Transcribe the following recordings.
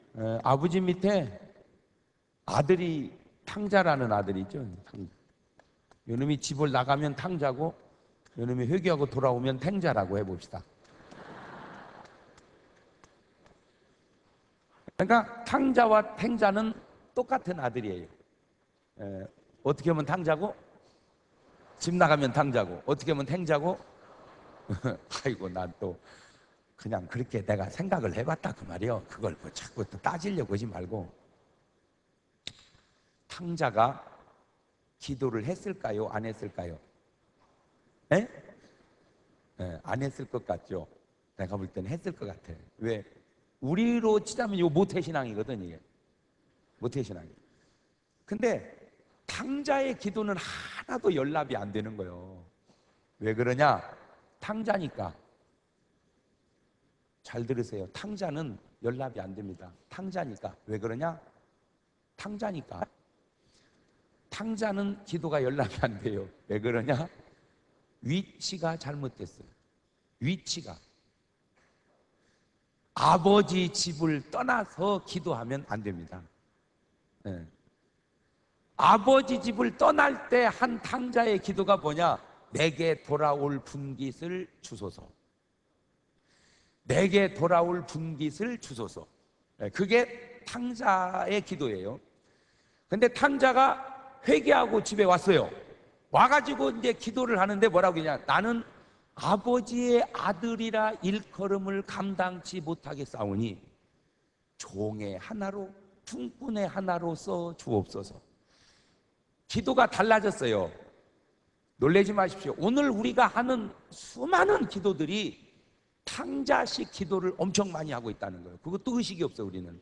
아버지 밑에 아들이 탕자라는 아들이 있죠. 요놈이 집을 나가면 탕자고 요놈이 회개하고 돌아오면 탱자라고 해봅시다. 그러니까 탕자와 탱자는 똑같은 아들이에요. 어떻게 하면 탕자고? 집 나가면 탕자고. 어떻게 하면 탱자고? 아이고, 난 또 그냥 그렇게 내가 생각을 해봤다 그 말이요. 그걸 뭐 자꾸 또 따지려고 하지 말고. 탕자가 기도를 했을까요? 안 했을까요? 에? 안 했을 것 같죠? 내가 볼 때는 했을 것 같아. 왜? 우리로 치자면 이거 모태신앙이거든, 이게. 모태신앙이. 근데 탕자의 기도는 하나도 연락이 안 되는 거예요. 왜 그러냐? 탕자니까. 잘 들으세요. 탕자는 연락이 안 됩니다. 탕자니까. 왜 그러냐? 탕자니까. 탕자는 기도가 연락이 안 돼요. 왜 그러냐? 위치가 잘못됐어요. 위치가. 아버지 집을 떠나서 기도하면 안 됩니다. 네. 아버지 집을 떠날 때 한 탕자의 기도가 뭐냐? 내게 돌아올 분깃을 주소서. 내게 돌아올 분깃을 주소서. 그게 탕자의 기도예요. 근데 탕자가 회개하고 집에 왔어요. 와가지고 이제 기도를 하는데 뭐라고 하냐? 나는 아버지의 아들이라 일컬음을 감당치 못하겠사오니 종의 하나로 품꾼의 하나로 써 주옵소서. 기도가 달라졌어요. 놀라지 마십시오. 오늘 우리가 하는 수많은 기도들이 탕자식 기도를 엄청 많이 하고 있다는 거예요. 그것도 의식이 없어 우리는.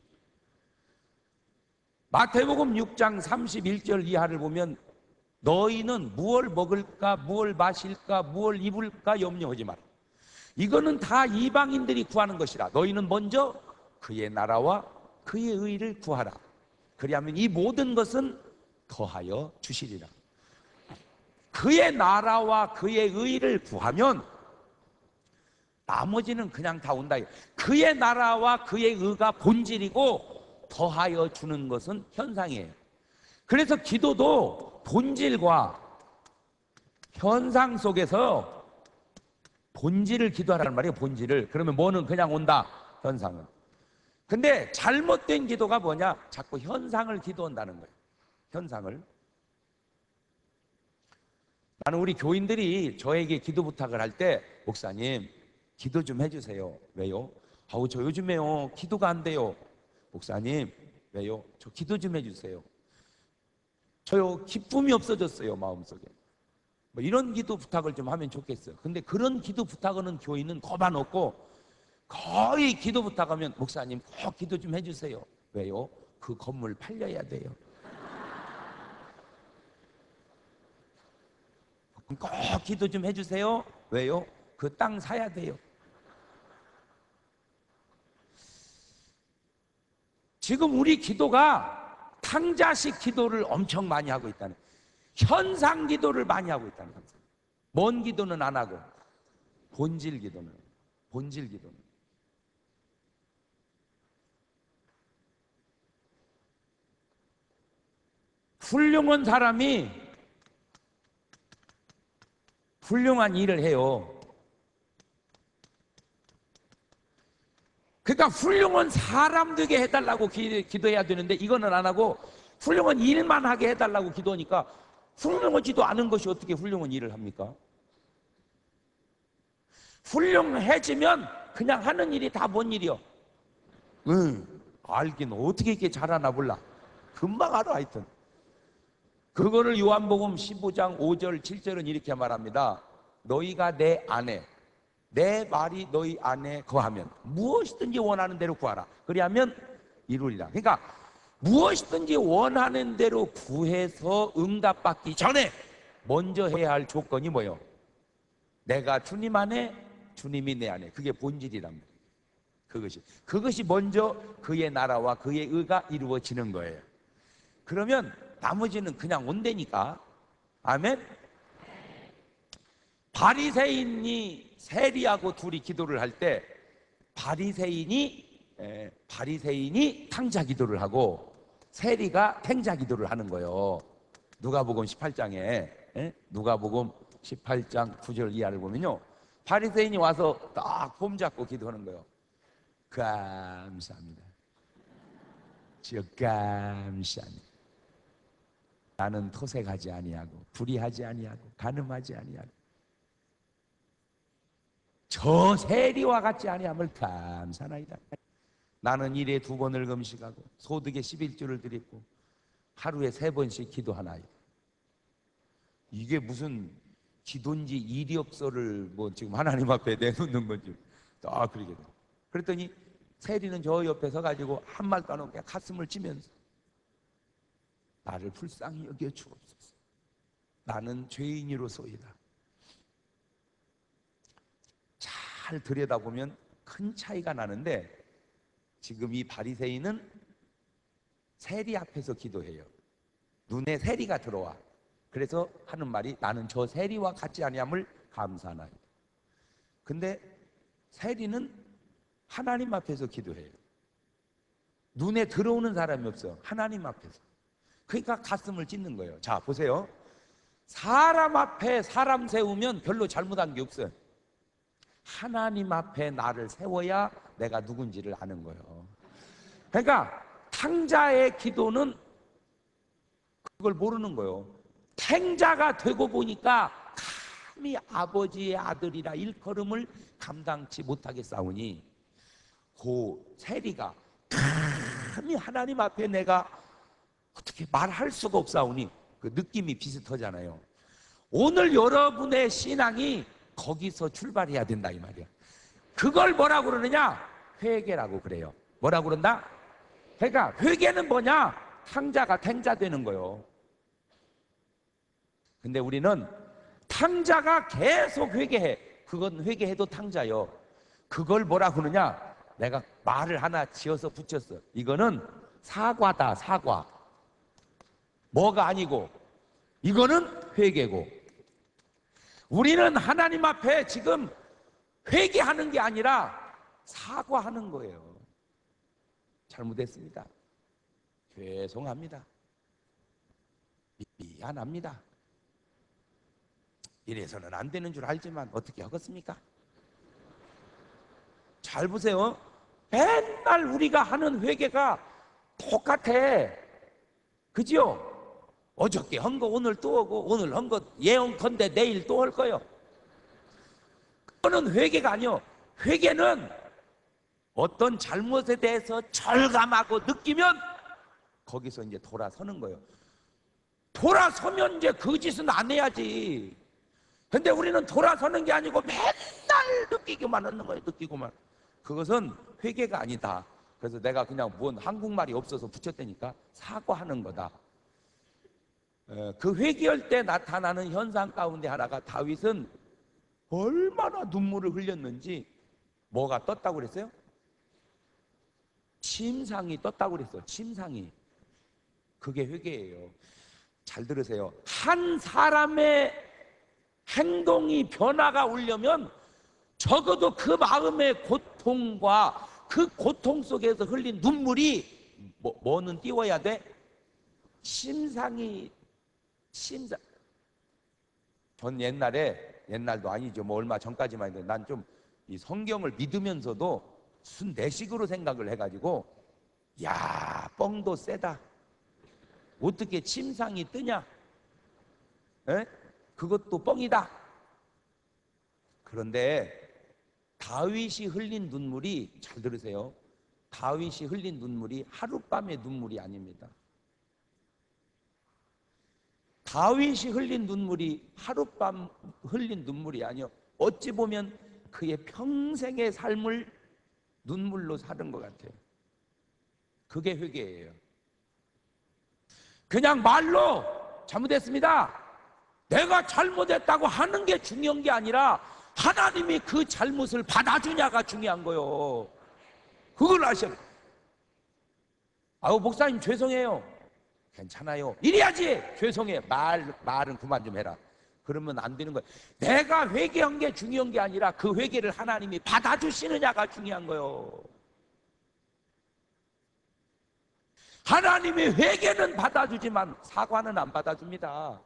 마태복음 6장 31절 이하를 보면 너희는 무엇을 먹을까, 무엇을 마실까, 무엇을 입을까 염려하지 마라. 이거는 다 이방인들이 구하는 것이라. 너희는 먼저 그의 나라와 그의 의를 구하라. 그리하면 이 모든 것은 더하여 주시리라. 그의 나라와 그의 의를 구하면 나머지는 그냥 다 온다. 그의 나라와 그의 의가 본질이고 더하여 주는 것은 현상이에요. 그래서 기도도 본질과 현상 속에서 본질을 기도하라는 말이에요. 본질을. 그러면 뭐는 그냥 온다, 현상은. 근데 잘못된 기도가 뭐냐? 자꾸 현상을 기도한다는 거예요. 현상을. 나는 우리 교인들이 저에게 기도 부탁을 할 때 목사님 기도 좀 해주세요. 왜요? 아우 저 요즘에요 기도가 안 돼요. 목사님 왜요? 저 기도 좀 해주세요. 저요 기쁨이 없어졌어요 마음속에. 뭐 이런 기도 부탁을 좀 하면 좋겠어요. 근데 그런 기도 부탁하는 교인은 거반 없고 거의 기도 부탁하면 목사님 꼭 기도 좀 해주세요. 왜요? 그 건물 팔려야 돼요. 꼭 기도 좀 해주세요. 왜요? 그 땅 사야 돼요. 지금 우리 기도가 탕자식 기도를 엄청 많이 하고 있다는, 현상 기도를 많이 하고 있다는 거죠. 먼 기도는 안 하고 본질 기도는, 본질 기도는. 훌륭한 사람이 훌륭한 일을 해요. 그러니까 훌륭한 사람 되게 해달라고 기도해야 되는데 이거는 안 하고 훌륭한 일만 하게 해달라고 기도하니까 훌륭하지도 않은 것이 어떻게 훌륭한 일을 합니까? 훌륭해지면 그냥 하는 일이 다 뭔 일이요? 알긴 어떻게 이렇게 잘하나 몰라. 금방 알아 하여튼. 그거를 요한복음 15장 5절 7절은 이렇게 말합니다. 너희가 내 안에, 내 말이 너희 안에 거하면 무엇이든지 원하는 대로 구하라. 그리하면 이루리라. 그러니까 무엇이든지 원하는 대로 구해서 응답받기 전에 먼저 해야 할 조건이 뭐예요? 내가 주님 안에, 주님이 내 안에. 그게 본질이랍니다. 그것이 먼저 그의 나라와 그의 의가 이루어지는 거예요. 그러면 나머지는 그냥 온다니까. 아멘. 바리새인이 세리하고 둘이 기도를 할 때 바리새인이 바리새인이 탕자 기도를 하고 세리가 탱자 기도를 하는 거예요. 누가복음 18장에 누가복음 18장 9절 이하를 보면요, 바리새인이 와서 딱 폼 잡고 기도하는 거예요. 감사합니다. 주여 감사합니다. 나는 토색하지 아니하고 불의하지 아니하고 간음하지 아니하고 저 세리와 같지 아니함을 감사나이다. 나는 일에 2번을 금식하고 소득에 11조를 드리고 하루에 3번씩 기도하나이다. 이게 무슨 기도인지 이력서를 뭐 지금 하나님 앞에 내놓는 건지 딱 그러게 돼. 그랬더니 세리는 저 옆에 서가지고 한 말도 안 하고 그냥 가슴을 치면서 나를 불쌍히 여겨 주옵소서. 나는 죄인이로소이다. 잘 들여다보면 큰 차이가 나는데 지금 이 바리새인은 세리 앞에서 기도해요. 눈에 세리가 들어와. 그래서 하는 말이 나는 저 세리와 같지 아니함을 감사하나이다. 근데 세리는 하나님 앞에서 기도해요. 눈에 들어오는 사람이 없어. 하나님 앞에서. 그러니까 가슴을 찢는 거예요. 자, 보세요. 사람 앞에 사람 세우면 별로 잘못한 게 없어요. 하나님 앞에 나를 세워야 내가 누군지를 아는 거예요. 그러니까 탕자의 기도는 그걸 모르는 거예요. 탱자가 되고 보니까 감히 아버지의 아들이라 일컬음을 감당치 못하게 싸우니 그 세리가 감히 하나님 앞에 내가 어떻게 말할 수가 없사오니 그 느낌이 비슷하잖아요. 오늘 여러분의 신앙이 거기서 출발해야 된다 이 말이야. 그걸 뭐라고 그러느냐? 회개라고 그래요. 뭐라고 그런다? 그러니까 회개는 뭐냐? 탕자가 탱자 되는 거예요. 근데 우리는 탕자가 계속 회개해. 그건 회개해도 탕자요. 그걸 뭐라고 그러느냐? 내가 말을 하나 지어서 붙였어. 이거는 사과다, 사과. 뭐가 아니고 이거는 회개고. 우리는 하나님 앞에 지금 회개하는 게 아니라 사과하는 거예요. 잘못했습니다. 죄송합니다. 미안합니다. 이래서는 안 되는 줄 알지만 어떻게 하겠습니까? 잘 보세요. 맨날 우리가 하는 회개가 똑같아. 그죠? 어저께 한 거 오늘 또 오고 오늘 한 거 예언컨대 내일 또 할 거예요. 그거는 회개가 아니요. 회개는 어떤 잘못에 대해서 절감하고 느끼면 거기서 이제 돌아서는 거예요. 돌아서면 이제 그 짓은 안 해야지. 근데 우리는 돌아서는 게 아니고 맨날 느끼기만 하는 거예요. 느끼고만. 그것은 회개가 아니다. 그래서 내가 그냥 뭔 한국말이 없어서 붙였다니까 사과하는 거다. 그 회개할 때 나타나는 현상 가운데 하나가 다윗은 얼마나 눈물을 흘렸는지 뭐가 떴다고 그랬어요? 침상이 떴다고 그랬어요. 침상이. 그게 회개예요. 잘 들으세요. 한 사람의 행동이 변화가 오려면 적어도 그 마음의 고통과 그 고통 속에서 흘린 눈물이 뭐는 띄워야 돼? 심상이. 전 옛날도 아니죠. 뭐 얼마 전까지만 해도 난 좀 이 성경을 믿으면서도 순내식으로 생각을 해가지고 야, 뻥도 세다. 어떻게 침상이 뜨냐? 에? 그것도 뻥이다. 그런데 다윗이 흘린 눈물이, 잘 들으세요. 다윗이 흘린 눈물이 하룻밤의 눈물이 아닙니다. 다윗이 흘린 눈물이 하룻밤 흘린 눈물이 아니요. 어찌 보면 그의 평생의 삶을 눈물로 사는 것 같아요. 그게 회개예요. 그냥 말로 잘못했습니다, 내가 잘못했다고 하는 게 중요한 게 아니라 하나님이 그 잘못을 받아주냐가 중요한 거예요. 그걸 아셔야 돼요. 아우 목사님 죄송해요. 괜찮아요. 이래야지. 죄송해. 말은 그만 좀 해라. 그러면 안 되는 거예요. 내가 회개한 게 중요한 게 아니라 그 회개를 하나님이 받아주시느냐가 중요한 거예요. 하나님의 회개는 받아주지만 사과는 안 받아줍니다.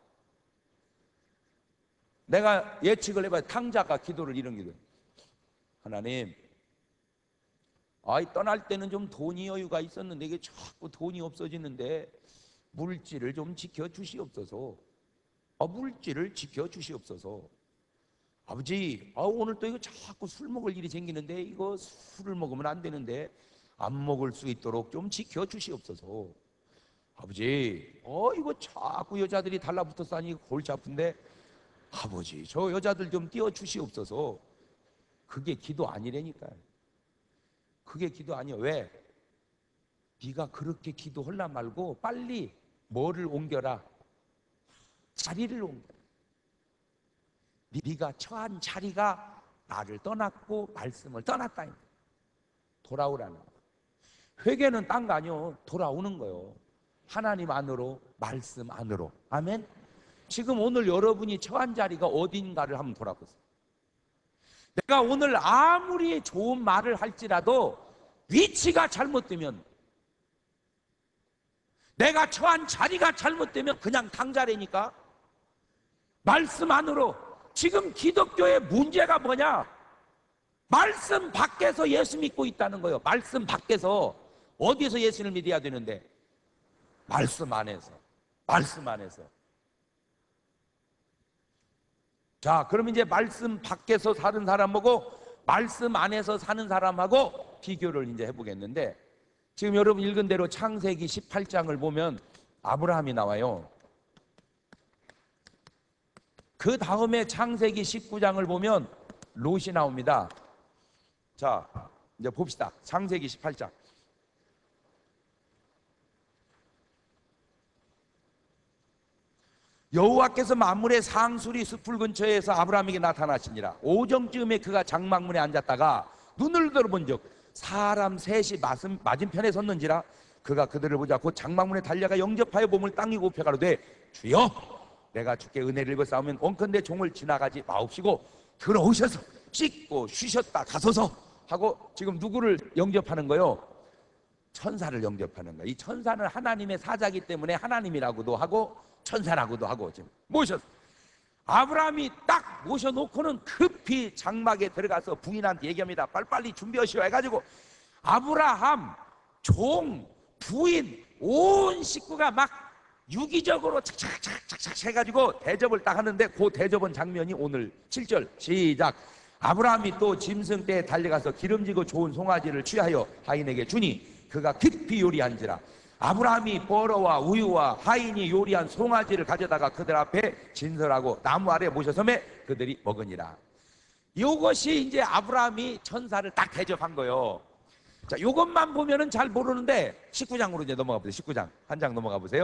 내가 예측을 해봐요. 탕자가 기도를 이런 기도. 하나님, 떠날 때는 좀 돈이 여유가 있었는데 이게 자꾸 돈이 없어지는데 물질을 좀 지켜주시옵소서. 물질을 지켜주시옵소서. 아버지, 오늘 또 이거 자꾸 술 먹을 일이 생기는데 이거 술을 먹으면 안 되는데 안 먹을 수 있도록 좀 지켜주시옵소서. 아버지, 이거 자꾸 여자들이 달라붙어서 하니 골치 아픈데 아버지, 저 여자들 좀 띄워주시옵소서. 그게 기도 아니라니까요. 그게 기도 아니야. 왜? 네가 그렇게 기도하려 말고 빨리 뭐를 옮겨라? 자리를 옮겨라. 네가 처한 자리가 나를 떠났고 말씀을 떠났다. 돌아오라는 거야. 회개는 딴 거 아니요. 돌아오는 거요. 하나님 안으로, 말씀 안으로. 아멘. 지금 오늘 여러분이 처한 자리가 어딘가를 한번 돌아보세요. 내가 오늘 아무리 좋은 말을 할지라도 위치가 잘못되면, 내가 처한 자리가 잘못되면 그냥 당자래니까 말씀 안으로. 지금 기독교의 문제가 뭐냐? 말씀 밖에서 예수 믿고 있다는 거예요. 말씀 밖에서. 어디서 예수를 믿어야 되는데? 말씀 안에서. 말씀 안에서. 자, 그럼 이제 말씀 밖에서 사는 사람하고 말씀 안에서 사는 사람하고 비교를 이제 해보겠는데, 지금 여러분 읽은 대로 창세기 18장을 보면 아브라함이 나와요. 그 다음에 창세기 19장을 보면 롯이 나옵니다. 자, 이제 봅시다. 창세기 18장. 여호와께서 만물의 상수리 숲을 근처에서 아브라함에게 나타나시니라. 오정쯤에 그가 장막문에 앉았다가 눈을 들어본즉 사람 셋이 맞은편에 섰는지라. 그가 그들을 보자 곧 장막문에 달려가 영접하여 몸을 땅에 굽혀 가로되, 주여, 내가 주께 은혜를 입었사오면 원컨대 종을 지나가지 마옵시고 들어오셔서 씻고 쉬셨다 가소서 하고, 지금 누구를 영접하는 거요? 천사를 영접하는 거예요. 이 천사는 하나님의 사자이기 때문에 하나님이라고도 하고 천사라고도 하고 지금 모셨어. 아브라함이 딱 모셔놓고는 급히 장막에 들어가서 부인한테 얘기합니다. 빨리빨리 준비하시오 해가지고 아브라함, 종, 부인, 온 식구가 막 유기적으로 착착착착 해가지고 대접을 딱 하는데, 그 대접은 장면이 오늘 7절 시작. 아브라함이 또 짐승 떼에 달려가서 기름지고 좋은 송아지를 취하여 하인에게 주니 그가 깊이 요리한지라. 아브라함이 버러와 우유와 하인이 요리한 송아지를 가져다가 그들 앞에 진설하고 나무 아래 모셔섬에 그들이 먹으니라. 이것이 이제 아브라함이 천사를 딱 대접한 거예요. 자, 이것만 보면은 잘 모르는데 19장으로 이제 넘어가 보세요. 19장 한 장 넘어가 보세요.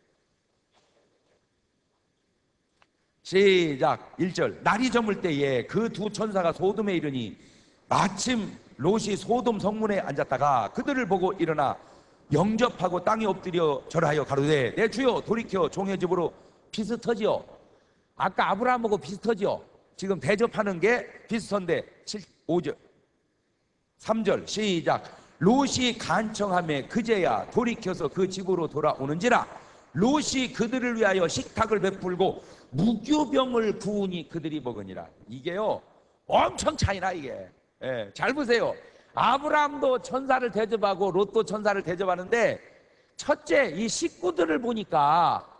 시작. 1절. 날이 저물 때에 그 두 천사가 소돔에 이르니 마침 롯이 소돔 성문에 앉았다가 그들을 보고 일어나 영접하고 땅에 엎드려 절하여 가로되, 내 주여 돌이켜 종의 집으로 비슷하지요. 아까 아브라함하고 비슷하지요. 지금 대접하는 게 비슷한데 5절 3절 시작. 롯이 간청하며 그제야 돌이켜서 그 집으로 돌아오는지라. 롯이 그들을 위하여 식탁을 베풀고 무교병을 부으니 그들이 먹으니라. 이게요 엄청 차이나 이게. 예, 잘 보세요. 아브라함도 천사를 대접하고 롯도 천사를 대접하는데, 첫째 이 식구들을 보니까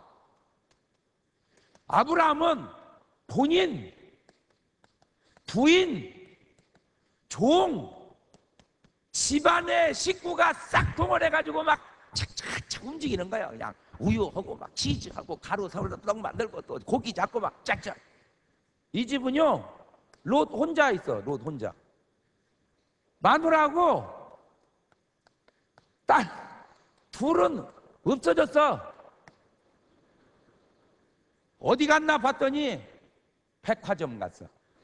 아브라함은 본인, 부인, 종, 집안의 식구가 싹 동원해가지고 막 착착착 움직이는 거예요. 그냥 우유하고 막 치즈하고 가루 사올라 떡 만들고 또 고기 잡고 막 짝짝. 이 집은요 롯 혼자 있어. 롯 혼자. 마누라하고 딸 둘은 없어졌어. 어디 갔나 봤더니 백화점 갔어.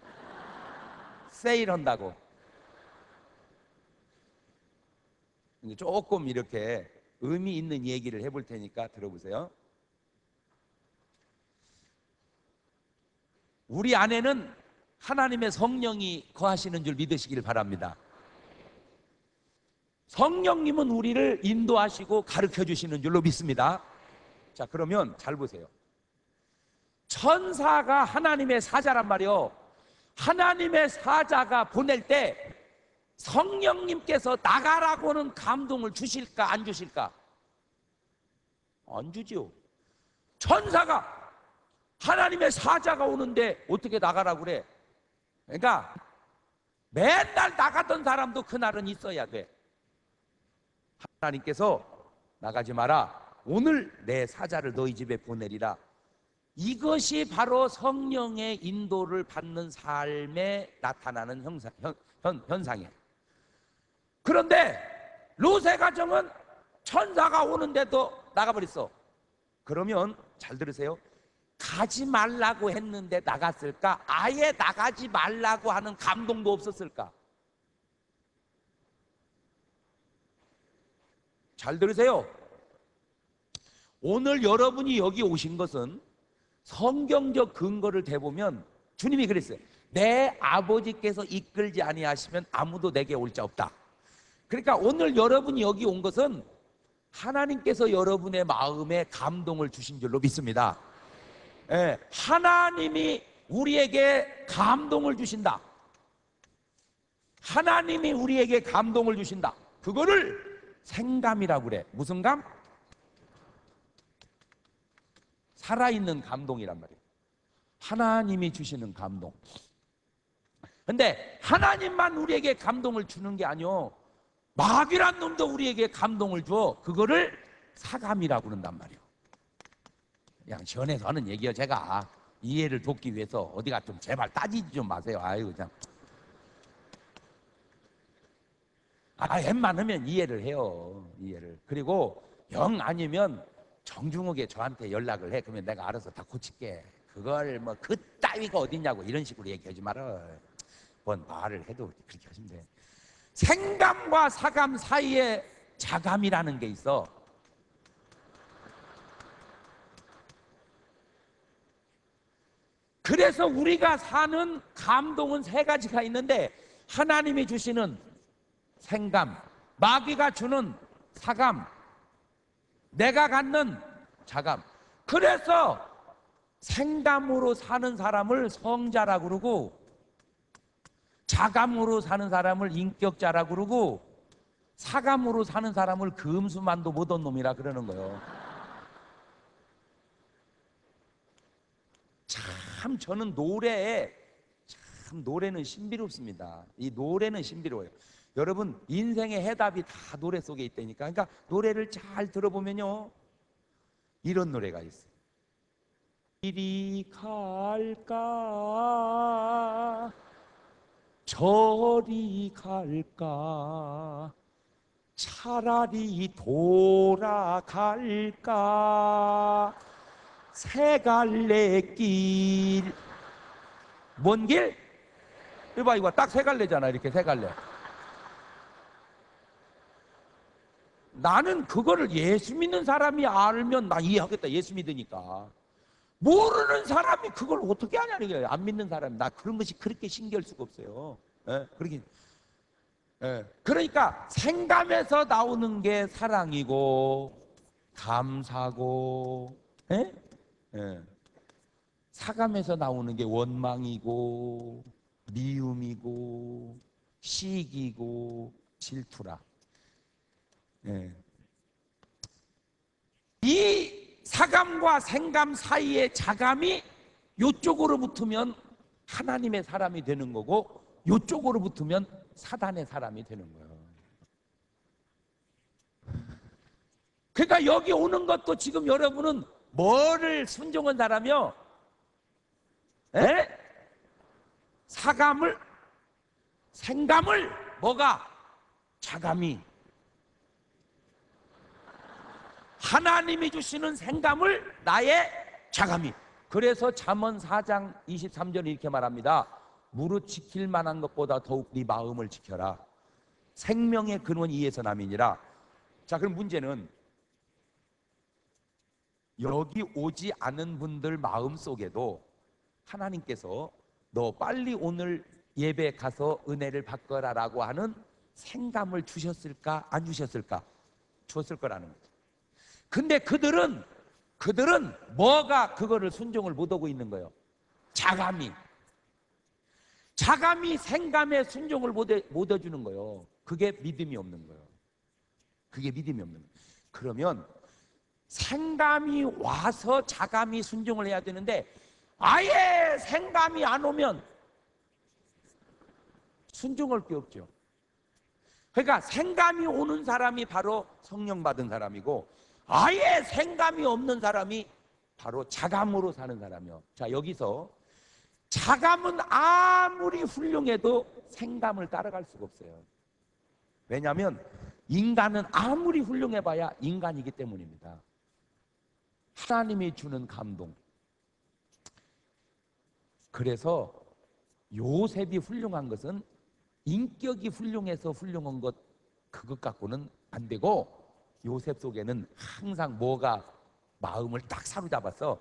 세일한다고. 조금 이렇게 의미 있는 얘기를 해볼 테니까 들어보세요. 우리 안에는 하나님의 성령이 거하시는 줄 믿으시길 바랍니다. 성령님은 우리를 인도하시고 가르쳐 주시는 줄로 믿습니다. 자, 그러면 잘 보세요. 천사가 하나님의 사자란 말이요. 하나님의 사자가 보낼 때 성령님께서 나가라고는 감동을 주실까 안 주실까? 안 주지요. 천사가, 하나님의 사자가 오는데 어떻게 나가라고 그래? 그러니까 맨날 나가던 사람도 그날은 있어야 돼. 하나님께서 나가지 마라, 오늘 내 사자를 너희 집에 보내리라. 이것이 바로 성령의 인도를 받는 삶에 나타나는 현상이에요. 그런데 롯의 가정은 천사가 오는데도 나가버렸어. 그러면 잘 들으세요. 가지 말라고 했는데 나갔을까? 아예 나가지 말라고 하는 감동도 없었을까? 잘 들으세요. 오늘 여러분이 여기 오신 것은 성경적 근거를 대보면 주님이 그랬어요. 내 아버지께서 이끌지 아니하시면 아무도 내게 올 자 없다. 그러니까 오늘 여러분이 여기 온 것은 하나님께서 여러분의 마음에 감동을 주신 줄로 믿습니다. 예, 하나님이 우리에게 감동을 주신다. 하나님이 우리에게 감동을 주신다. 그거를 생감이라고 그래. 무슨 감? 살아있는 감동이란 말이에요. 하나님이 주시는 감동. 근데 하나님만 우리에게 감동을 주는 게 아니요, 마귀란 놈도 우리에게 감동을 줘. 그거를 사감이라고 그런단 말이에요. 그냥 시원해서 하는 얘기예요. 제가 이해를 돕기 위해서. 어디가 좀 제발 따지지 좀 마세요. 아이고 참. 웬만하면 이해를 해요. 이해를. 그리고 영 아니면 정중하게 저한테 연락을 해. 그러면 내가 알아서 다 고칠게. 그걸 뭐 그따위가 어딨냐고 이런 식으로 얘기하지 마라. 뭔 말을 해도 그렇게 하시면 돼. 생감과 사감 사이에 자감이라는 게 있어. 그래서 우리가 사는 감동은 세 가지가 있는데, 하나님이 주시는 생감, 마귀가 주는 사감, 내가 갖는 자감. 그래서 생감으로 사는 사람을 성자라고 그러고, 자감으로 사는 사람을 인격자라고 그러고, 사감으로 사는 사람을 금수만도 못한 놈이라 그러는 거예요. 참 저는 노래는 신비롭습니다. 이 노래는 신비로워요. 여러분, 인생의 해답이 다 노래 속에 있다니까. 그러니까 노래를 잘 들어보면요, 이런 노래가 있어요. 이리 갈까 저리 갈까 차라리 돌아갈까 세 갈래 길. 뭔 길? 이거 딱 세 갈래잖아. 이렇게 세 갈래. 나는 그거를 예수 믿는 사람이 알면 나 이해하겠다. 예수 믿으니까. 모르는 사람이 그걸 어떻게 하냐는 거예요. 안 믿는 사람이. 나 그런 것이 그렇게 신기할 수가 없어요. 예? 그러긴. 예. 그러니까 생감에서 나오는 게 사랑이고 감사고, 예? 예. 사감에서 나오는 게 원망이고 미움이고 시기고 질투라. 예. 이 사감과 생감 사이의 자감이 요쪽으로 붙으면 하나님의 사람이 되는 거고, 요쪽으로 붙으면 사단의 사람이 되는 거예요. 그러니까 여기 오는 것도 지금 여러분은 뭐를 순종한 사람이요? 에? 사감을, 생감을, 뭐가? 자감이. 하나님이 주시는 생감을 나의 자감이. 그래서 잠언 4장 23절 이렇게 말합니다. 무릇 지킬 만한 것보다 더욱 네 마음을 지켜라. 생명의 근원 이에서 남이니라. 자, 그럼 문제는 여기 오지 않은 분들 마음 속에도 하나님께서 너 빨리 오늘 예배 가서 은혜를 받거라라고 하는 생감을 주셨을까 안 주셨을까? 줬을 거라는 거죠. 근데 그들은 뭐가 그거를 순종을 못하고 있는 거예요? 자감이 생감에 순종을 못 해주는 거예요. 그게 믿음이 없는 거예요. 그게 믿음이 없는 거예요. 그러면 생감이 와서 자감이 순종을 해야 되는데 아예 생감이 안 오면 순종할 게 없죠. 그러니까 생감이 오는 사람이 바로 성령 받은 사람이고 아예 생감이 없는 사람이 바로 자감으로 사는 사람이요. 자, 여기서 자감은 아무리 훌륭해도 생감을 따라갈 수가 없어요. 왜냐하면 인간은 아무리 훌륭해봐야 인간이기 때문입니다. 하나님이 주는 감동. 그래서 요셉이 훌륭한 것은 인격이 훌륭해서 훌륭한 것 그것 갖고는 안 되고, 요셉 속에는 항상 뭐가 마음을 딱 사로잡아서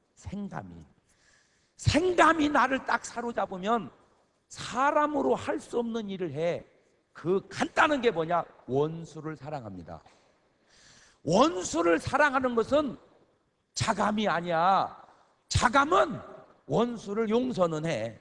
생감이 나를 딱 사로잡으면 사람으로 할 수 없는 일을 해. 그 간단한 게 뭐냐? 원수를 사랑합니다. 원수를 사랑하는 것은 자감이 아니야. 자감은 원수를 용서는 해.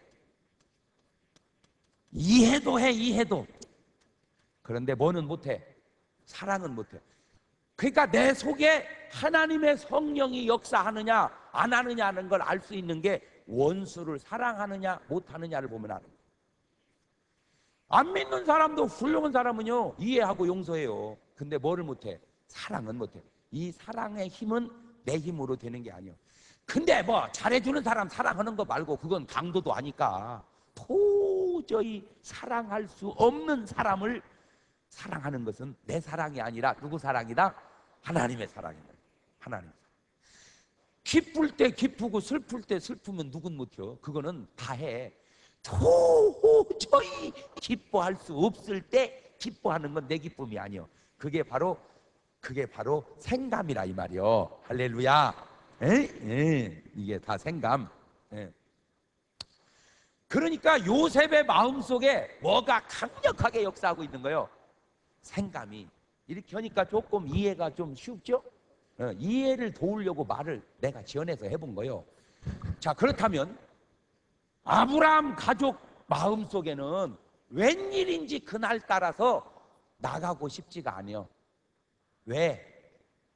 이해도 해, 이해도. 그런데 뭐는 못해? 사랑은 못해. 그러니까 내 속에 하나님의 성령이 역사하느냐 안 하느냐 하는 걸 알 수 있는 게 원수를 사랑하느냐 못하느냐를 보면 아는 거예요. 안 믿는 사람도 훌륭한 사람은요 이해하고 용서해요. 근데 뭐를 못해? 사랑은 못해. 이 사랑의 힘은 내 힘으로 되는 게 아니에요. 근데 뭐 잘해주는 사람 사랑하는 거 말고 그건 강도도 아니까 도저히 사랑할 수 없는 사람을 사랑하는 것은 내 사랑이 아니라 누구 사랑이다? 하나님의 사랑이다. 하나님. 기쁠 때 기쁘고 슬플 때 슬프면 누군 못해요? 그거는 다 해. 도저히 기뻐할 수 없을 때 기뻐하는 건 내 기쁨이 아니요. 그게 바로 생감이라 이 말이요. 할렐루야. 이게 다 생감. 그러니까 요셉의 마음속에 뭐가 강력하게 역사하고 있는 거예요? 생감이. 이렇게 하니까 조금 이해가 좀 쉽죠? 이해를 도우려고 말을 내가 지어내서 해본 거예요. 자, 그렇다면 아브라함 가족 마음속에는 웬일인지 그날 따라서 나가고 싶지가 않아요. 왜?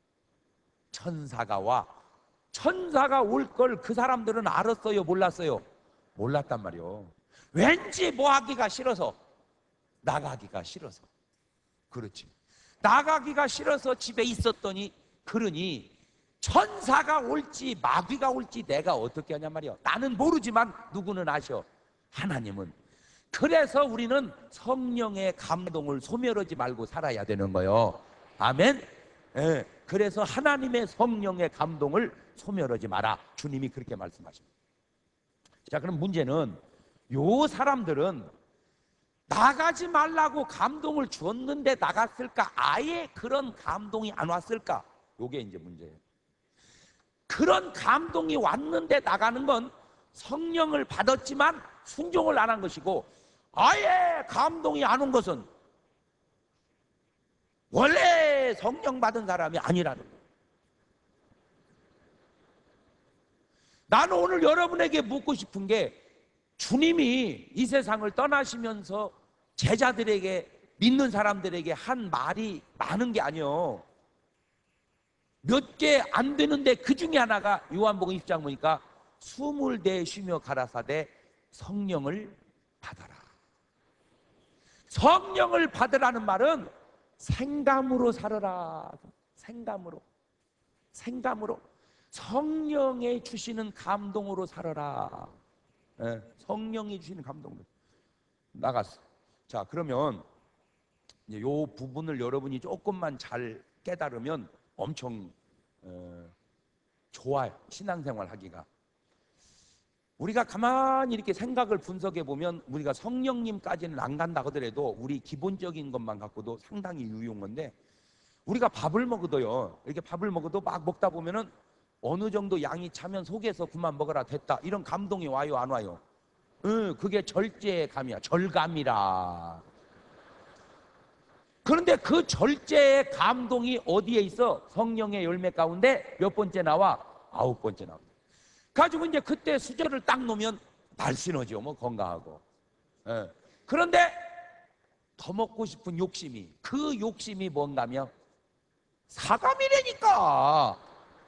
천사가 와. 천사가 올 걸 그 사람들은 알았어요? 몰랐어요? 몰랐단 말이요. 왠지 뭐 하기가 싫어서, 나가기가 싫어서. 그렇지. 나가기가 싫어서 집에 있었더니, 그러니 천사가 올지 마귀가 올지 내가 어떻게 하냔 말이요. 나는 모르지만 누구는 아셔. 하나님은. 그래서 우리는 성령의 감동을 소멸하지 말고 살아야 되는 거예요. 아멘. 그래서 하나님의 성령의 감동을 소멸하지 마라. 주님이 그렇게 말씀하십니다. 자, 그럼 문제는 요 사람들은 나가지 말라고 감동을 줬는데 나갔을까? 아예 그런 감동이 안 왔을까? 요게 이제 문제예요. 그런 감동이 왔는데 나가는 건 성령을 받았지만 순종을 안 한 것이고, 아예 감동이 안 온 것은 원래 성령 받은 사람이 아니라는 거예요. 나는 오늘 여러분에게 묻고 싶은 게, 주님이 이 세상을 떠나시면서 제자들에게, 믿는 사람들에게 한 말이 많은 게 아니에요. 몇 개 안 되는데 그 중에 하나가 요한복음 20장 보니까 숨을 내쉬며 가라사대 성령을 받아라. 성령을 받으라는 말은 생감으로 살아라. 생감으로. 성령의 주시는 감동으로 살아라. 성령이 주시는 감동으로 나갔어. 자, 그러면 이제 요 부분을 여러분이 조금만 잘 깨달으면 엄청 좋아요. 신앙생활 하기가. 우리가 가만히 이렇게 생각을 분석해 보면 우리가 성령님까지는 안 간다 하더라도 우리 기본적인 것만 갖고도 상당히 유용한데, 우리가 밥을 먹어도요, 이렇게 밥을 먹어도 막 먹다 보면은 어느 정도 양이 차면 속에서 그만 먹어라 됐다 이런 감동이 와요, 안 와요? 그게 절제감이야. 절감이라. 그런데 그 절제의 감동이 어디에 있어? 성령의 열매 가운데 몇 번째 나와? 9번째 나와. 가지고 이제 그때 수저를 딱 놓으면 날씬하죠. 뭐 건강하고. 예. 그런데 더 먹고 싶은 욕심이, 그 욕심이 뭔가면 사감이라니까.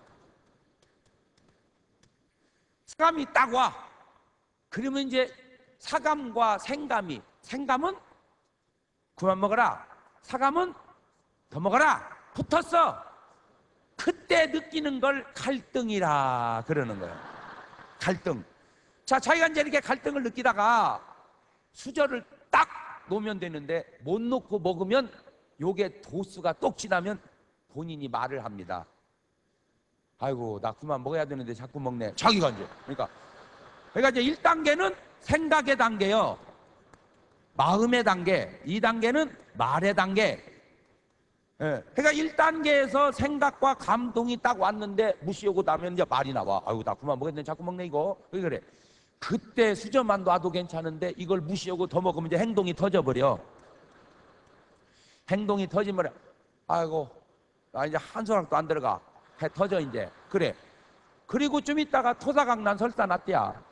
사감이 딱 와. 그러면 이제 사감과 생감이, 생감은 그만 먹어라, 사감은 더 먹어라, 붙었어. 그때 느끼는 걸 갈등이라 그러는 거예요. 갈등. 자, 자기가 이제 이렇게 갈등을 느끼다가 수저를 딱 놓으면 되는데 못 놓고 먹으면 요게 도수가 똑 지나면 본인이 말을 합니다. 아이고, 나 그만 먹어야 되는데 자꾸 먹네. 자기가 이제. 그러니까 이제 1단계는 생각의 단계요. 마음의 단계. 2단계는 말의 단계. 예. 그러니까 1단계에서 생각과 감동이 딱 왔는데 무시하고 나면 이제 말이 나와. 아이고, 나 그만 먹었는데 자꾸 먹네 이거. 왜 그래? 그때 수저만 놔도 괜찮은데 이걸 무시하고 더 먹으면 이제 행동이 터져버려. 행동이 터지면 아이고, 나 이제 한 소락도 안 들어가. 해 터져 이제. 그래. 그리고 좀 있다가 토사강난 설사 났대야.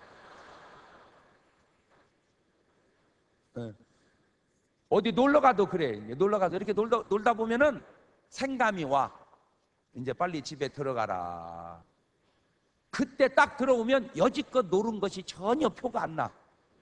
어디 놀러 가도 그래. 놀러 가서 이렇게 놀다 보면은 생감이 와. 이제 빨리 집에 들어가라. 그때 딱 들어오면 여지껏 노른 것이 전혀 표가 안 나.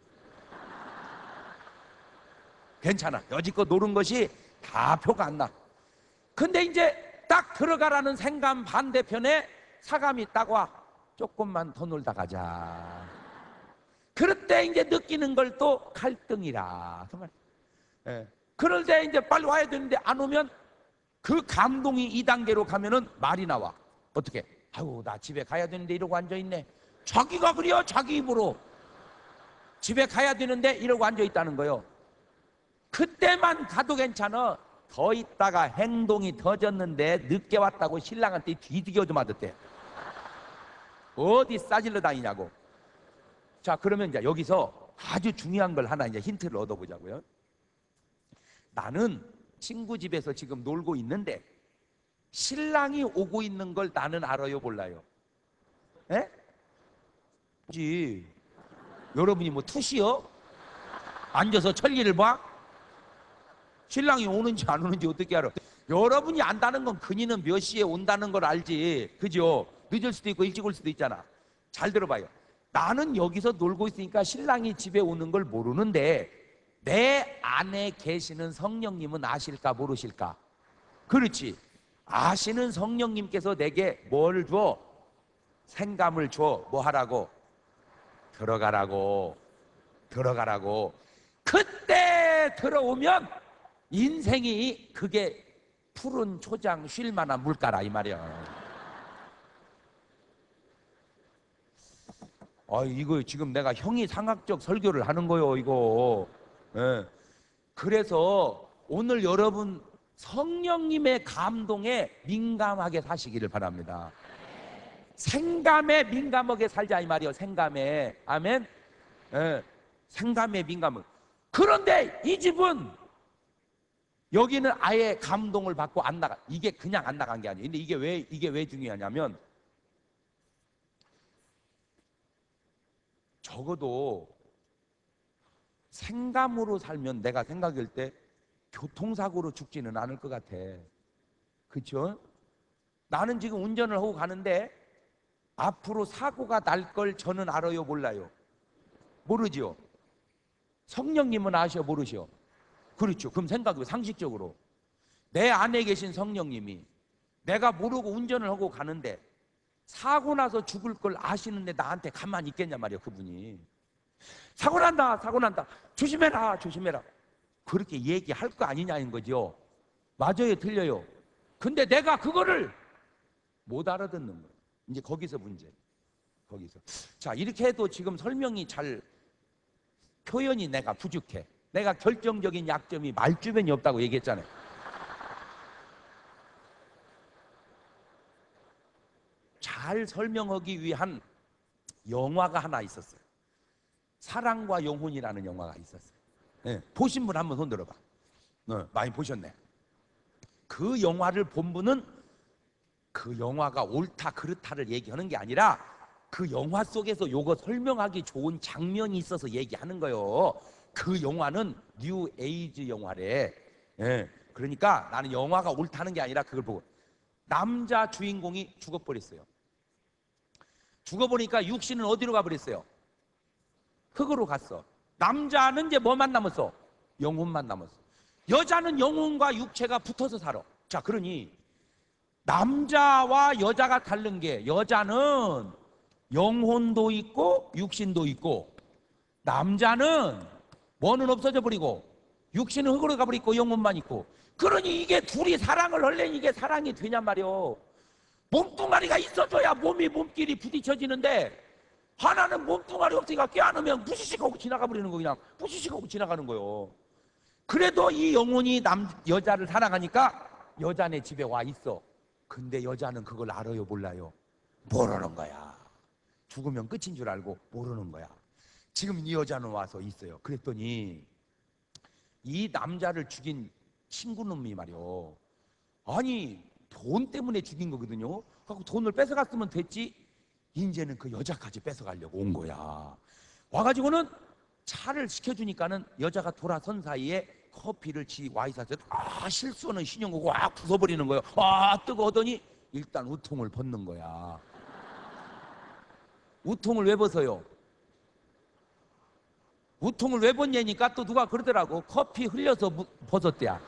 괜찮아. 여지껏 노른 것이 다 표가 안 나. 근데 이제 딱 들어가라는 생감 반대편에 사감이 딱 와. 조금만 더 놀다 가자. 그럴 때 이제 느끼는 걸 또 갈등이라. 그 말. 예. 그럴 때 이제 빨리 와야 되는데 안 오면 그 감동이 2단계로 가면은 말이 나와. 어떻게? 아유, 나 집에 가야 되는데 이러고 앉아있네. 자기가 그래요. 자기 입으로. 집에 가야 되는데 이러고 앉아있다는 거예요. 그때만 가도 괜찮아. 더 있다가 행동이 터졌는데 늦게 왔다고 신랑한테 뒤디겨 좀 하던데. 어디 싸질러 다니냐고. 자, 그러면 이제 여기서 아주 중요한 걸 하나 이제 힌트를 얻어보자고요. 나는 친구 집에서 지금 놀고 있는데 신랑이 오고 있는 걸 나는 알아요, 몰라요? 예? 지 여러분이 뭐 투시요? 앉아서 천리를 봐? 신랑이 오는지 안 오는지 어떻게 알아? 여러분이 안다는 건 그니는 몇 시에 온다는 걸 알지. 그죠? 늦을 수도 있고 일찍 올 수도 있잖아. 잘 들어봐요. 나는 여기서 놀고 있으니까 신랑이 집에 오는 걸 모르는데 내 안에 계시는 성령님은 아실까 모르실까? 그렇지. 아시는 성령님께서 내게 뭘 줘? 생감을 줘. 뭐 하라고? 들어가라고. 들어가라고. 그때 들어오면 인생이 그게 푸른 초장 쉴 만한 물가라 이 말이야. 이거 지금 내가 형이상학적 설교를 하는 거요 이거. 예. 그래서 오늘 여러분 성령님의 감동에 민감하게 사시기를 바랍니다. 생감에 민감하게 살자 이 말이요. 생감에. 아멘. 예. 생감에 민감을. 그런데 이 집은 여기는 아예 감동을 받고 안 나가. 이게 그냥 안 나간 게 아니에요. 근데 이게 왜 중요하냐면 적어도 생감으로 살면 내가 생각할 때 교통사고로 죽지는 않을 것 같아. 그렇죠? 나는 지금 운전을 하고 가는데 앞으로 사고가 날 걸 저는 알아요, 몰라요? 모르죠? 성령님은 아셔, 모르셔? 그렇죠. 그럼 생각해, 상식적으로 내 안에 계신 성령님이 내가 모르고 운전을 하고 가는데 사고 나서 죽을 걸 아시는데 나한테 가만히 있겠냐 말이야. 그분이 사고 난다, 사고 난다, 조심해라, 조심해라, 그렇게 얘기할 거 아니냐는 거죠. 맞아요, 틀려요? 근데 내가 그거를 못 알아듣는 거예요. 이제 거기서 문제. 거기서. 자, 이렇게 해도 지금 설명이 잘, 표현이 내가 부족해. 내가 결정적인 약점이 말주변이 없다고 얘기했잖아요. 잘 설명하기 위한 영화가 하나 있었어요. 사랑과 영혼이라는 영화가 있었어요. 네, 보신 분 한번 손 들어봐. 많이 보셨네. 그 영화를 본 분은 그 영화가 옳다 그렇다를 얘기하는 게 아니라 그 영화 속에서 요거 설명하기 좋은 장면이 있어서 얘기하는 거예요. 그 영화는 뉴 에이지 영화래. 예. 그러니까 나는 영화가 옳다는 게 아니라 그걸 보고 남자 주인공이 죽어버렸어요. 죽어보니까 육신은 어디로 가버렸어요? 흙으로 갔어. 남자는 이제 뭐만 남았어? 영혼만 남았어. 여자는 영혼과 육체가 붙어서 살아. 자, 그러니 남자와 여자가 다른 게 여자는 영혼도 있고 육신도 있고 남자는 뭐는 없어져 버리고 육신은 흙으로 가버리고 영혼만 있고 그러니 이게 둘이 사랑을 하려니 이게 사랑이 되냔 말이오. 몸뚱아리가 있어줘야 몸끼리 부딪혀지는데 하나는 몸뚱아리 없으니까 껴안으면 부시식하고 지나가 버리는 거 그냥 부시식하고 지나가는 거요. 그래도 이 영혼이 여자를 사랑하니까 여자네 집에 와 있어. 근데 여자는 그걸 알아요 몰라요? 모르는 거야. 죽으면 끝인 줄 알고 모르는 거야. 지금 이 여자는 와서 있어요. 그랬더니 이 남자를 죽인 친구놈이 말이요, 아니 돈 때문에 죽인 거거든요. 그래서 돈을 뺏어갔으면 됐지 이제는 그 여자까지 뺏어가려고 온 거야. 와가지고는 차를 시켜주니까는 여자가 돌아선 사이에 커피를 지 와이사서 실수하는 신용하고 부숴버리는 거예요. 뜨거워더니 일단 우통을 벗는 거야. 우통을 왜 벗어요? 우통을 왜 벗냐니까 또 누가 그러더라고. 커피 흘려서 벗었대야.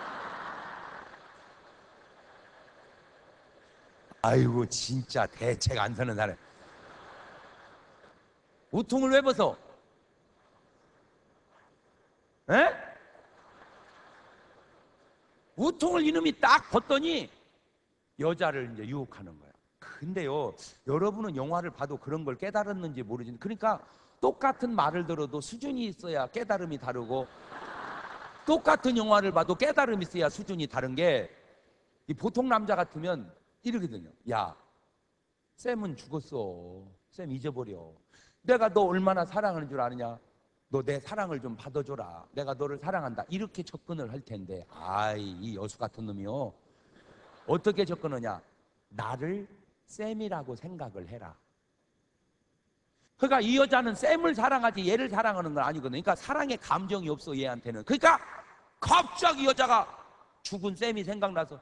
아이고 진짜 대책 안 서는 사람. 우통을 왜 벗어? 에? 우통을 이놈이 딱 벗더니 여자를 이제 유혹하는 거야. 근데요, 여러분은 영화를 봐도 그런 걸 깨달았는지 모르지만, 그러니까 똑같은 말을 들어도 수준이 있어야 깨달음이 다르고, 똑같은 영화를 봐도 깨달음이 있어야 수준이 다른 게, 이 보통 남자 같으면 이러거든요. 야, 쌤은 죽었어. 쌤 잊어버려. 내가 너 얼마나 사랑하는 줄 아느냐? 너 내 사랑을 좀 받아줘라. 내가 너를 사랑한다. 이렇게 접근을 할 텐데, 이 여수 같은 놈이요. 어떻게 접근하냐? 나를 쌤이라고 생각을 해라. 그러니까 이 여자는 쌤을 사랑하지 얘를 사랑하는 건 아니거든. 그러니까 사랑의 감정이 없어 얘한테는. 그러니까 갑자기 여자가 죽은 쌤이 생각나서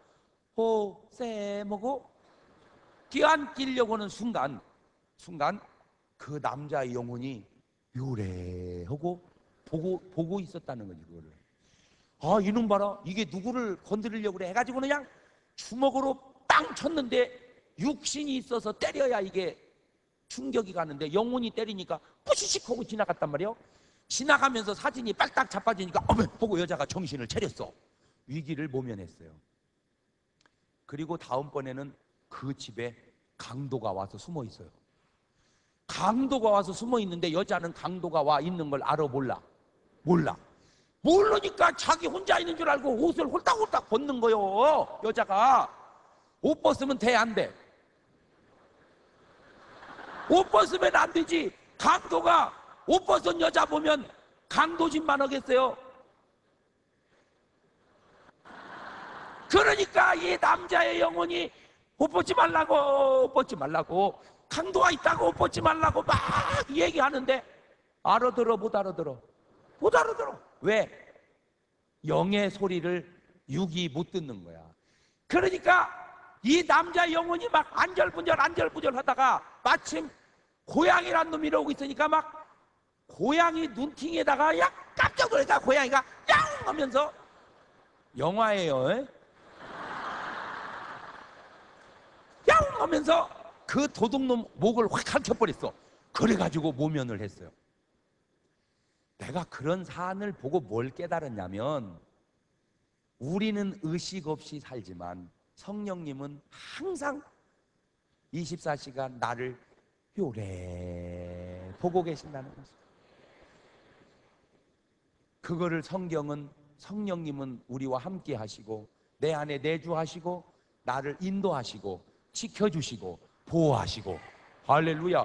쌤하고 끼안끼려고 하는 순간 그 남자의 영혼이 요래하고 보고 있었다는 거지. 그거를 이놈 봐라, 이게 누구를 건드리려고 그래 해가지고 그냥 주먹으로 빵 쳤는데 육신이 있어서 때려야 이게 충격이 가는데 영혼이 때리니까 뿌시식 하고 지나갔단 말이에요. 지나가면서 사진이 빨딱 자빠지니까 보고 여자가 정신을 차렸어. 위기를 모면했어요. 그리고 다음번에는 그 집에 강도가 와서 숨어 있어요. 강도가 와서 숨어 있는데 여자는 강도가 와 있는 걸 알아 몰라? 모르니까 자기 혼자 있는 줄 알고 옷을 홀딱홀딱 벗는 거요. 여자가 옷 벗으면 돼 안 돼? 옷 벗으면 안 되지. 강도가 옷 벗은 여자 보면 강도짓만 하겠어요? 그러니까 이 남자의 영혼이 옷 벗지 말라고 강도가 있다고 옷 벗지 말라고 막 얘기하는데 알아들어 못 알아들어? 못 알아들어. 왜? 영의 소리를 육이 못 듣는 거야. 그러니까 이 남자 영혼이 막 안절부절 하다가 마침 고양이란 놈이 이러고 있으니까 막 고양이 눈팅에다가 깜짝 놀라니까 고양이가 양 하면서, 영화예요. 양 하면서 그 도둑놈 목을 확 핥혀버렸어. 그래가지고 모면을 했어요. 내가 그런 사안을 보고 뭘 깨달았냐면, 우리는 의식 없이 살지만 성령님은 항상 24시간 나를 요래 보고 계신다는 거죠. 그거를 성령님은 우리와 함께 하시고 내 안에 내주하시고 나를 인도하시고 지켜주시고 보호하시고. 할렐루야.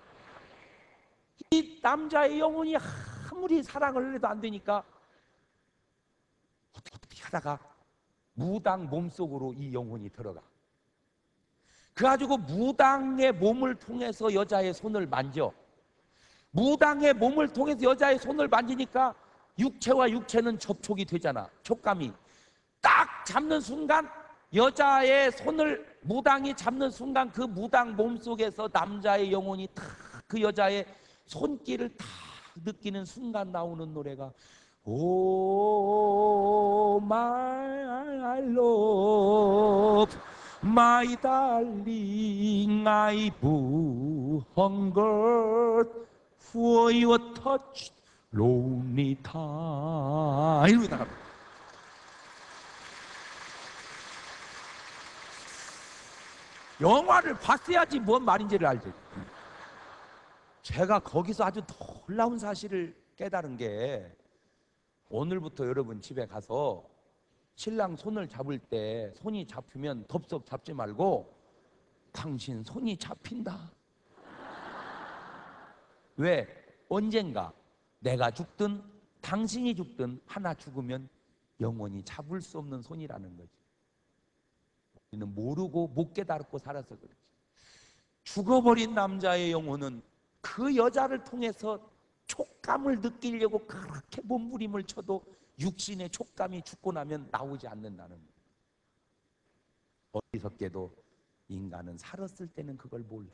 이 남자의 영혼이 아무리 사랑을 해도 안 되니까 어떻게 하다가 무당 몸속으로 이 영혼이 들어가. 그래가지고 무당의 몸을 통해서 여자의 손을 만져. 무당의 몸을 통해서 여자의 손을 만지니까 육체와 육체는 접촉이 되잖아. 촉감이 딱 잡는 순간, 여자의 손을 무당이 잡는 순간 그 무당 몸속에서 남자의 영혼이 다 그 여자의 손길을 다 느끼는 순간 나오는 노래가 Oh my love, my darling, I've hungered for your touch, lonely time. 이러고 나갑니다. 영화를 봤어야지 뭔 말인지를 알죠. 제가 거기서 아주 놀라운 사실을 깨달은 게, 오늘부터 여러분 집에 가서 신랑 손을 잡을 때 손이 잡히면 덥석 잡지 말고 당신 손이 잡힌다. 왜? 언젠가 내가 죽든 당신이 죽든 하나 죽으면 영원히 잡을 수 없는 손이라는 거지. 우리는 모르고 못 깨달고 살아서 그렇지. 죽어버린 남자의 영혼은 그 여자를 통해서 촉감을 느끼려고 그렇게 몸부림을 쳐도 육신의 촉감이 죽고 나면 나오지 않는다는 거예요. 어리석게도 인간은 살았을 때는 그걸 몰라.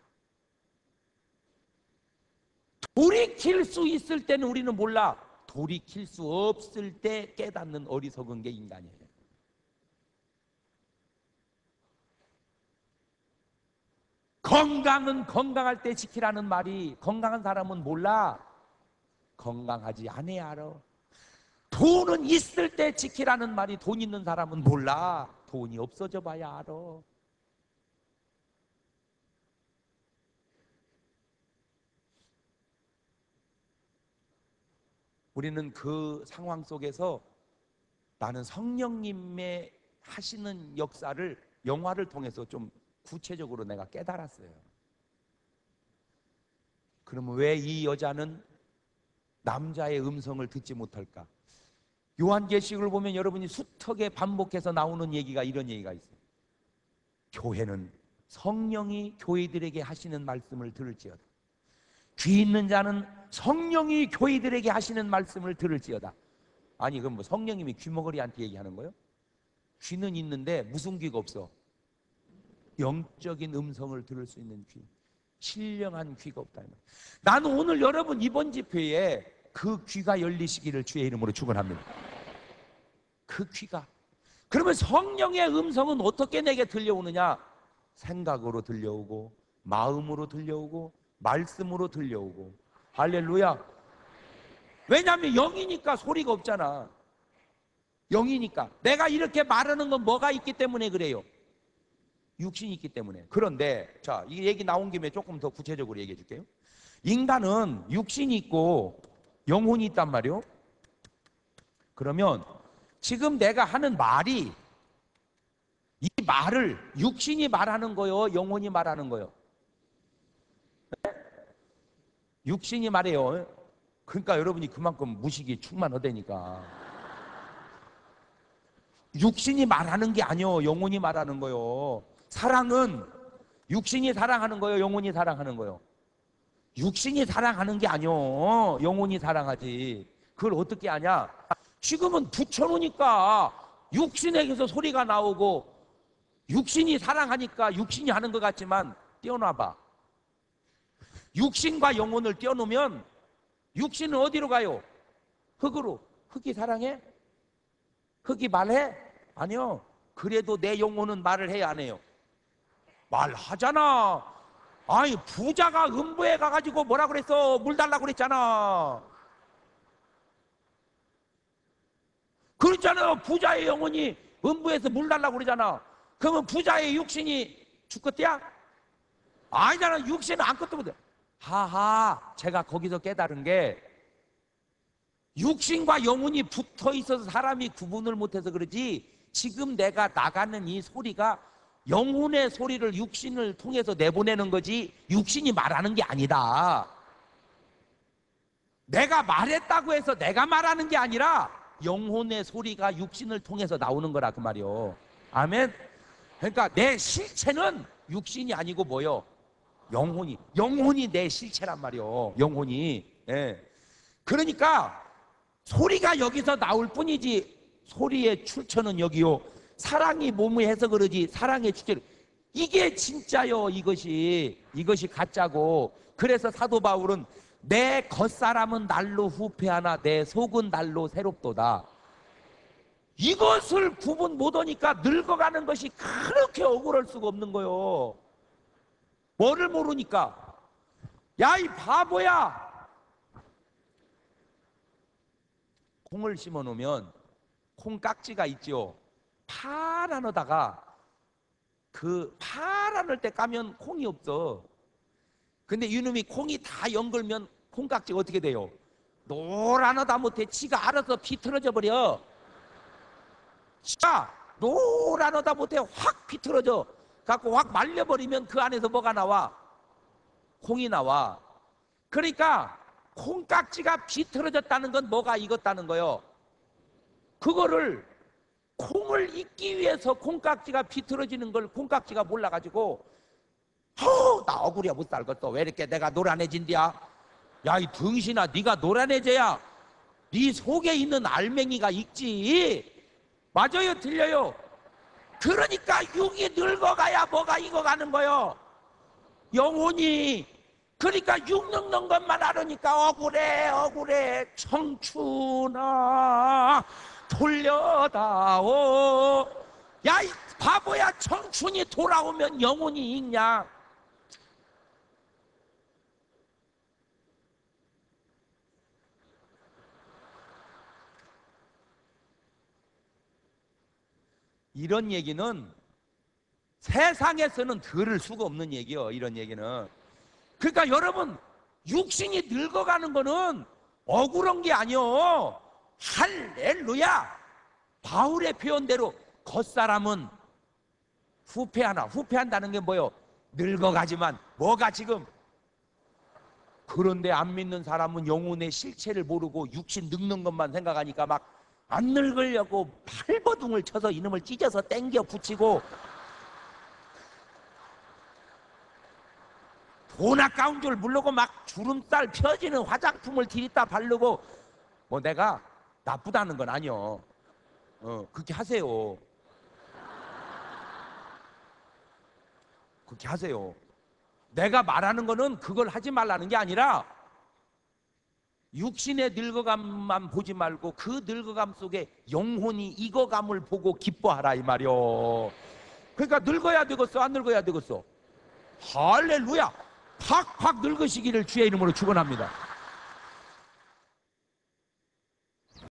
돌이킬 수 있을 때는 우리는 몰라. 돌이킬 수 없을 때 깨닫는 어리석은 게 인간이에요. 건강은 건강할 때 지키라는 말이, 건강한 사람은 몰라. 건강하지 않아야 알아. 돈은 있을 때 지키라는 말이, 돈 있는 사람은 몰라. 돈이 없어져 봐야 알아. 우리는 그 상황 속에서 나는 성령님의 하시는 역사를 영화를 통해서 좀 구체적으로 내가 깨달았어요. 그러면 왜 이 여자는 남자의 음성을 듣지 못할까? 요한계시록을 보면 여러분이 수턱에 반복해서 나오는 얘기가 이런 얘기가 있어요. 교회는 성령이 교회들에게 하시는 말씀을 들을지어다. 귀 있는 자는 성령이 교회들에게 하시는 말씀을 들을지어다. 아니 그럼 뭐 성령님이 귀머거리한테 얘기하는 거예요? 귀는 있는데 무슨 귀가 없어? 영적인 음성을 들을 수 있는 귀, 신령한 귀가 없다. 나는 오늘 여러분 이번 집회에 그 귀가 열리시기를 주의 이름으로 축원합니다. 그 귀가. 그러면 성령의 음성은 어떻게 내게 들려오느냐? 생각으로 들려오고, 마음으로 들려오고, 말씀으로 들려오고. 할렐루야. 왜냐하면 영이니까 소리가 없잖아. 영이니까. 내가 이렇게 말하는 건 뭐가 있기 때문에 그래요? 육신이 있기 때문에. 그런데 자, 이 얘기 나온 김에 조금 더 구체적으로 얘기해 줄게요. 인간은 육신이 있고 영혼이 있단 말이요. 그러면 지금 내가 하는 말이, 이 말을 육신이 말하는 거요, 영혼이 말하는 거요? 네? 육신이 말해요. 그러니까 여러분이 그만큼 무식이 충만하다니까. 육신이 말하는 게 아니요, 영혼이 말하는 거요. 사랑은 육신이 사랑하는 거요, 영혼이 사랑하는 거요? 육신이 사랑하는 게 아니요, 영혼이 사랑하지. 그걸 어떻게 아냐? 지금은 붙여놓으니까 육신에게서 소리가 나오고, 육신이 사랑하니까 육신이 하는 것 같지만 떼어놔봐. 육신과 영혼을 떼어놓으면 육신은 어디로 가요? 흙으로. 흙이 사랑해? 흙이 말해? 아니요. 그래도 내 영혼은 말을 해야 안 해요? 말하잖아. 아니 부자가 음부에 가가지고 뭐라 그랬어? 물 달라고 그랬잖아. 그렇잖아요. 부자의 영혼이 음부에서 물 달라고 그러잖아. 그러면 부자의 육신이 죽겠대야? 아니잖아. 육신은 아무것도 못해. 하하, 제가 거기서 깨달은 게, 육신과 영혼이 붙어 있어서 사람이 구분을 못해서 그러지, 지금 내가 나가는 이 소리가 영혼의 소리를 육신을 통해서 내보내는 거지 육신이 말하는 게 아니다. 내가 말했다고 해서 내가 말하는 게 아니라 영혼의 소리가 육신을 통해서 나오는 거라 그 말이요. 아멘. 그러니까 내 실체는 육신이 아니고 뭐요? 영혼이 내 실체란 말이요. 영혼이. 예. 그러니까 소리가 여기서 나올 뿐이지 소리의 출처는 여기요. 사랑이 몸무해서 그러지 사랑의 출처는 이게 진짜요. 이것이 가짜고. 그래서 사도 바울은 내 겉사람은 날로 후패하나 내 속은 날로 새롭도다. 이것을 구분 못하니까 늙어가는 것이 그렇게 억울할 수가 없는 거요. 뭐를 모르니까. 야, 이 바보야. 콩을 심어 놓으면 콩깍지가 있죠. 파란어다가 그 파란을 때 까면 콩이 없어. 근데 이놈이 콩이 다 연걸면 콩깍지가 어떻게 돼요? 노란어다 못해 지가 알아서 비틀어져 버려. 자, 노란어다 못해 확 비틀어져 갖고 확 말려버리면 그 안에서 뭐가 나와? 콩이 나와. 그러니까 콩깍지가 비틀어졌다는 건 뭐가 익었다는 거요? 그거를 콩을 익기 위해서 콩깍지가 비틀어지는 걸 콩깍지가 몰라가지고 나 억울해 못 살겠어. 왜 이렇게 내가 노란해진디야? 야, 이 등신아, 네가 노란해져야 네 속에 있는 알맹이가 익지. 맞아요, 틀려요? 그러니까 육이 늙어가야 뭐가 익어가는 거요? 영혼이. 그러니까 육 늙는 것만 알으니까 억울해. 청춘아 돌려다오. 야, 이 바보야, 청춘이 돌아오면 영혼이 익냐? 이런 얘기는 세상에서는 들을 수가 없는 얘기요. 이런 얘기는. 그러니까 여러분, 육신이 늙어가는 거는 억울한 게 아니요. 할렐루야. 바울의 표현대로 겉사람은 후패한다는 게 뭐요? 늙어가지만 뭐가 지금. 그런데 안 믿는 사람은 영혼의 실체를 모르고 육신 늙는 것만 생각하니까 막 안 늙으려고 팔버둥을 쳐서 이놈을 찢어서 땡겨 붙이고 돈 아까운 줄 모르고 막 주름살 펴지는 화장품을 들이다 바르고. 뭐 내가 나쁘다는 건 아니요. 그렇게 하세요. 그렇게 하세요. 내가 말하는 거는 그걸 하지 말라는 게 아니라 육신의 늙어감만 보지 말고 그 늙어감 속에 영혼이 익어감을 보고 기뻐하라 이 말이요. 그러니까 늙어야 되겠어, 안 늙어야 되겠어? 할렐루야. 팍팍 늙으시기를 주의 이름으로 축원합니다.